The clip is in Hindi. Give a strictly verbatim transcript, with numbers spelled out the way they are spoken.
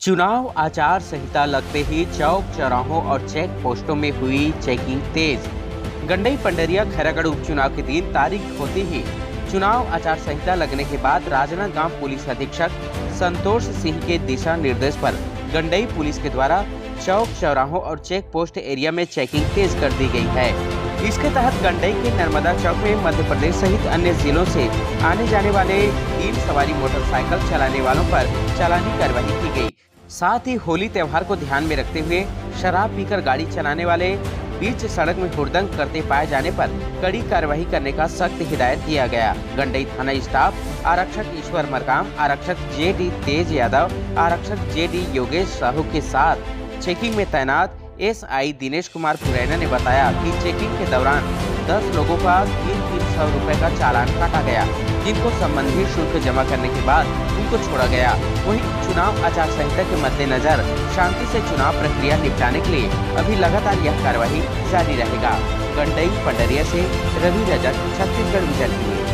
चुनाव आचार संहिता लगते ही चौक चौराहों और चेक पोस्टों में हुई चेकिंग तेज। गंडई पंडरिया खैरागढ़ उपचुनाव के दिन तारीख होते ही चुनाव आचार संहिता लगने के बाद राजनांदगांव पुलिस अधीक्षक संतोष सिंह के दिशा निर्देश पर गंडई पुलिस के द्वारा चौक चौराहों और चेक पोस्ट एरिया में चेकिंग तेज कर दी गई है। इसके तहत गंडई के नर्मदा चौक में मध्य प्रदेश सहित अन्य जिलों से आने जाने वाले तीन सवारी मोटरसाइकिल चलाने वालों पर चालानी कार्रवाई की गई। साथ ही होली त्योहार को ध्यान में रखते हुए शराब पीकर गाड़ी चलाने वाले बीच सड़क में हुड़दंग करते पाए जाने पर कड़ी कार्रवाई करने का सख्त हिदायत दिया गया। गंडई थाना स्टाफ आरक्षक ईश्वर मरकाम, आरक्षक जे डी तेज यादव, आरक्षक जे डी योगेश साहू के साथ चेकिंग में तैनात एस आई दिनेश कुमार पुरैना ने बताया कि चेकिंग के दौरान दस लोगों का तीन तीन सौ रुपए का चालान काटा गया, जिनको संबंधित शुल्क जमा करने के बाद उनको छोड़ा गया। वहीं चुनाव आचार संहिता के मद्देनजर शांति से चुनाव प्रक्रिया निपटाने के लिए अभी लगातार यह कार्रवाई जारी रहेगा। गंडई पंडरिया से रवि रजक, छत्तीसगढ़ विजन।